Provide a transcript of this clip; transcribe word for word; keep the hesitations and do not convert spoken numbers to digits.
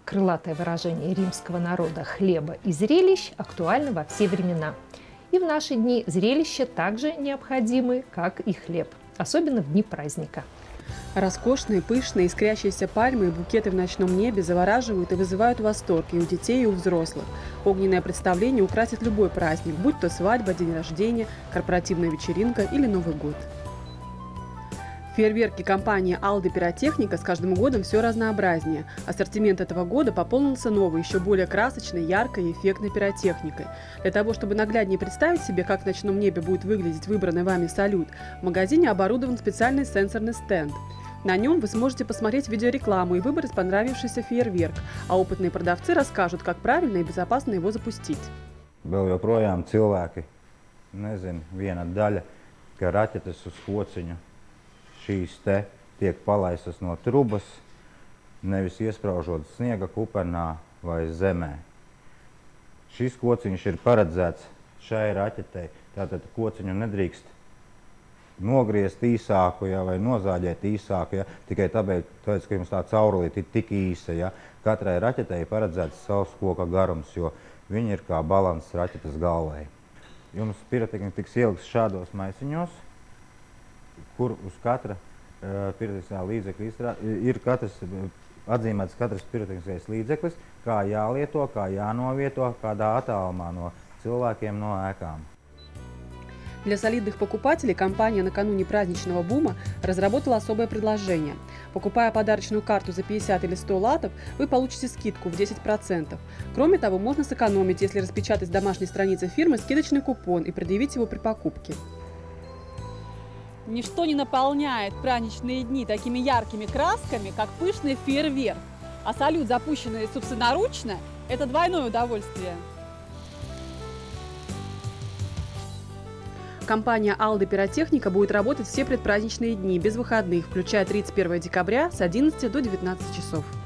Крылатое выражение римского народа «хлеба и зрелищ» актуально во все времена. И в наши дни зрелища также необходимы, как и хлеб, особенно в дни праздника. Роскошные, пышные, искрящиеся пальмы и букеты в ночном небе завораживают и вызывают восторг и у детей, и у взрослых. Огненное представление украсит любой праздник, будь то свадьба, день рождения, корпоративная вечеринка или Новый год. Фейерверки компании «Алды Пиротехника» с каждым годом все разнообразнее. Ассортимент этого года пополнился новой, еще более красочной, яркой и эффектной пиротехникой. Для того, чтобы нагляднее представить себе, как в ночном небе будет выглядеть выбранный вами салют, в магазине оборудован специальный сенсорный стенд. На нем вы сможете посмотреть видеорекламу и выбрать понравившийся фейерверк, а опытные продавцы расскажут, как правильно и безопасно его запустить. Vēl joprojām cilvēki nezina viena daļa, ka raķetes uz kociņu šīs te tiek palaistas no trubas, nevis iespraužot sniega kupenā vai zemē. Šis kociņš ir paredzēts šai raķetei, tātad kociņu nedrīkst nogriezt īsāku, ja, vai nozāģēt īsāku, ja, tikai tāpēc, tāpēc, ka jums tā caurulīte ir tik īsa. Ja. Katrai raķetei ir paredzēts savs koka garums, jo viņi ir kā balanss raķetes galvai. Jums pirotehnika tiks ieliks šādos maisiņos, kur uz katra uh, pirotehniskā līdzekļa ir katrs, atzīmēts katrs pirotehniskais līdzeklis, kā jālieto, kā jānovieto, kādā attālumā no cilvēkiem, no ēkām. Для солидных покупателей компания накануне праздничного бума разработала особое предложение. Покупая подарочную карту за пятьдесят или сто латов, вы получите скидку в десять процентов. Кроме того, можно сэкономить, если распечатать с домашней страницы фирмы скидочный купон и предъявить его при покупке. Ничто не наполняет праздничные дни такими яркими красками, как пышный фейерверк. А салют, запущенный собственноручно, это двойное удовольствие. Компания «Алды Пиротехника» будет работать все предпраздничные дни, без выходных, включая тридцать первое декабря с одиннадцати до девятнадцати часов.